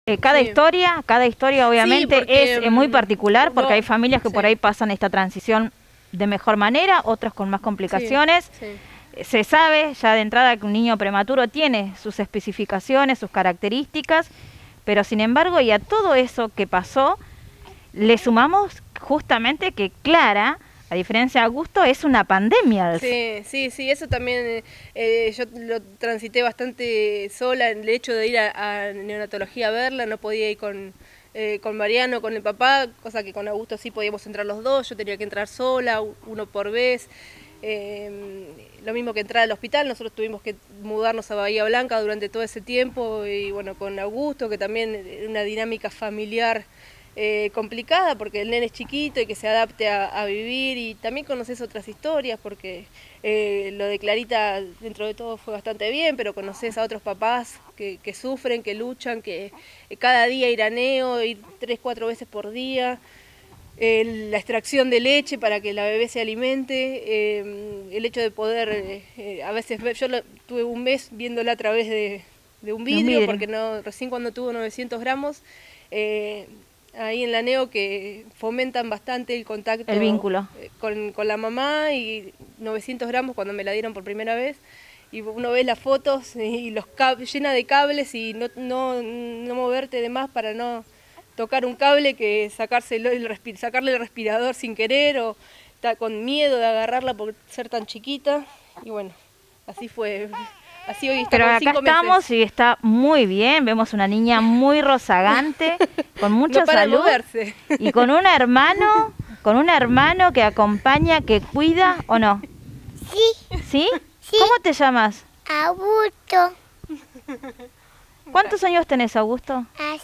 Cada historia obviamente Sí, porque, es muy particular, porque no, hay familias que por ahí pasan esta transición de mejor manera, otras con más complicaciones. Se sabe ya de entrada que un niño prematuro tiene sus especificaciones, sus características, pero sin embargo, y a todo eso que pasó, le sumamos justamente que Clara, a diferencia de Augusto, es una pandemia. Sí, eso también yo lo transité bastante sola, el hecho de ir a neonatología a verla, no podía ir con Mariano, con el papá, cosa que con Augusto sí podíamos entrar los dos, yo tenía que entrar sola, uno por vez. Lo mismo que entrar al hospital, nosotros tuvimos que mudarnos a Bahía Blanca durante todo ese tiempo y bueno, con Augusto, que también una dinámica familiar complicada porque el nene es chiquito y que se adapte a vivir, y también conoces otras historias porque lo de Clarita dentro de todo fue bastante bien, pero conoces a otros papás que sufren, que luchan, que cada día ir a neo, ir 3-4 veces por día. La extracción de leche para que la bebé se alimente, el hecho de poder, a veces yo tuve un mes viéndola a través de un vidrio, porque recién cuando tuvo 900 gramos, ahí en la neo que fomentan bastante el contacto, el vínculo con la mamá, y 900 gramos cuando me la dieron por primera vez, y uno ve las fotos y los llena de cables y no moverte de más para no tocar un cable, que sacarle el respirador sin querer, o está con miedo de agarrarla por ser tan chiquita, y bueno, así fue. Así hoy está. Pero acá estamos y está muy bien, vemos una niña muy rozagante, con mucha salud, y con un hermano que acompaña, que cuida, ¿o no? Sí. ¿Sí? ¿Cómo te llamas? Augusto. ¿Cuántos años tenés, Augusto?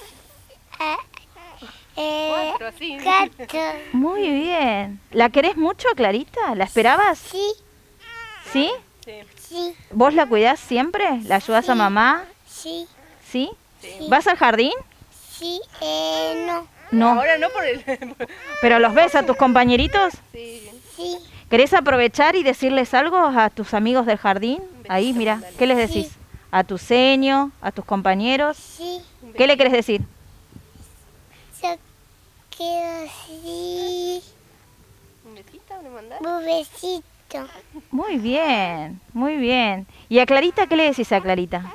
4, así. 4. Muy bien. ¿La querés mucho, Clarita? ¿La esperabas? Sí. ¿Sí? Sí. ¿Vos la cuidás siempre? ¿La ayudás a mamá? Sí. ¿Sí? ¿Vas al jardín? Sí, no. No. Ahora no por el... ¿Pero los ves a tus compañeritos? Sí. Sí. ¿Querés aprovechar y decirles algo a tus amigos del jardín? Ahí, mira, ¿qué les decís? Sí. ¿A tu seño? ¿A tus compañeros? Sí. ¿Qué le querés decir? Yo quiero decir ¿Un besito me mandás? un besito. Muy bien, muy bien. ¿Y a Clarita qué le decís a Clarita?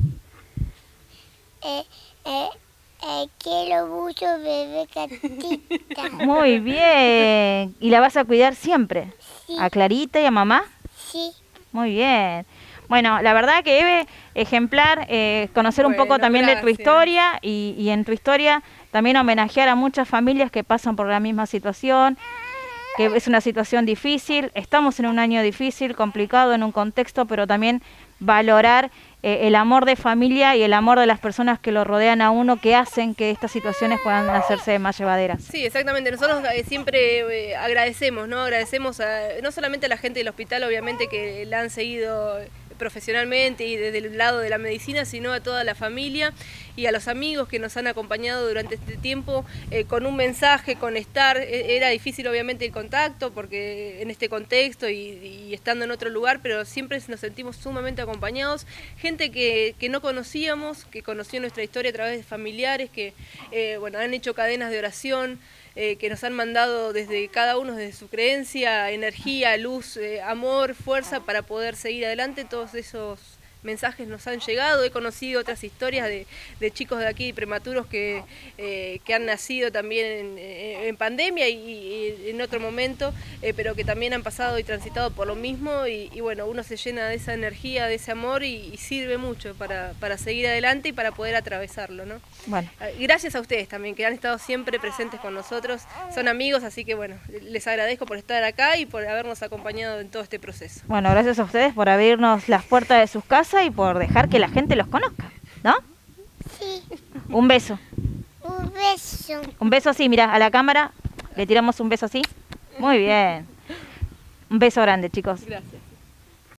Quiero mucho bebé Catita. Muy bien. ¿Y la vas a cuidar siempre? Sí. ¿A Clarita y a mamá? Sí. Muy bien. Bueno, la verdad que Eve, ejemplar, conocer un poco también de tu historia, y en tu historia también homenajear a muchas familias que pasan por la misma situación, que es una situación difícil. Estamos en un año difícil, complicado, en un contexto, pero también valorar el amor de familia y el amor de las personas que lo rodean a uno, que hacen que estas situaciones puedan hacerse más llevaderas. Sí, exactamente. Nosotros siempre agradecemos, ¿no? Agradecemos no solamente a la gente del hospital, obviamente, que la han seguido profesionalmente y desde el lado de la medicina, sino a toda la familia y a los amigos que nos han acompañado durante este tiempo con un mensaje, con estar. Era difícil obviamente el contacto porque en este contexto y estando en otro lugar, pero siempre nos sentimos sumamente acompañados. Gente que no conocíamos, que conoció nuestra historia a través de familiares, que bueno, han hecho cadenas de oración, que nos han mandado desde cada uno, desde su creencia, energía, luz, amor, fuerza para poder seguir adelante. Todos esos mensajes nos han llegado. He conocido otras historias de chicos de aquí prematuros que han nacido también en pandemia y en otro momento, pero que también han pasado y transitado por lo mismo, y bueno, uno se llena de esa energía, de ese amor, y sirve mucho para seguir adelante y para poder atravesarlo, ¿no? Bueno. Gracias a ustedes también, que han estado siempre presentes con nosotros, son amigos, así que bueno, les agradezco por estar acá y por habernos acompañado en todo este proceso. Bueno, gracias a ustedes por abrirnos las puertas de sus casas y por dejar que la gente los conozca, ¿no? Sí. Un beso. Un beso. Un beso así, mira, a la cámara le tiramos un beso así. Muy bien. Un beso grande, chicos. Gracias.